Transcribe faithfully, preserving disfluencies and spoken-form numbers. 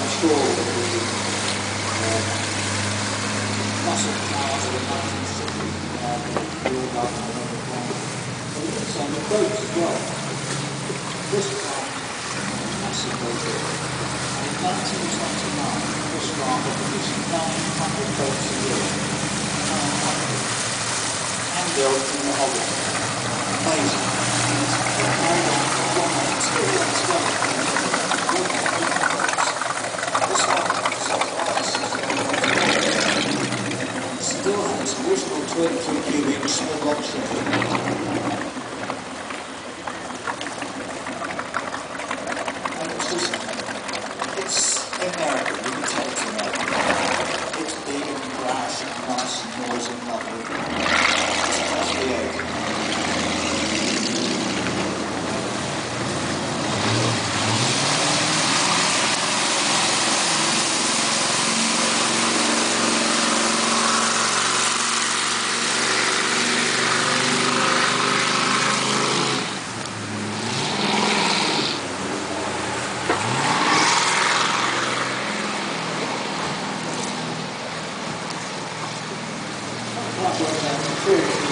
sure the uh, muscle cars of the nineteen sixties uh, we all love and remember from. But it looks on the boats as well. This car, massive boat here. And in nineteen twenty-nine, this car was producing nine hundred boats a year. nine hundred. And built in the Hobby. Amazing. It's made on one material together. Still has original twenty-two cubic small box in it. And it's just, it's American, you can tell it's American. It's big and brash and nice and noisy and lovely. It's just the egg. That's what I'm saying.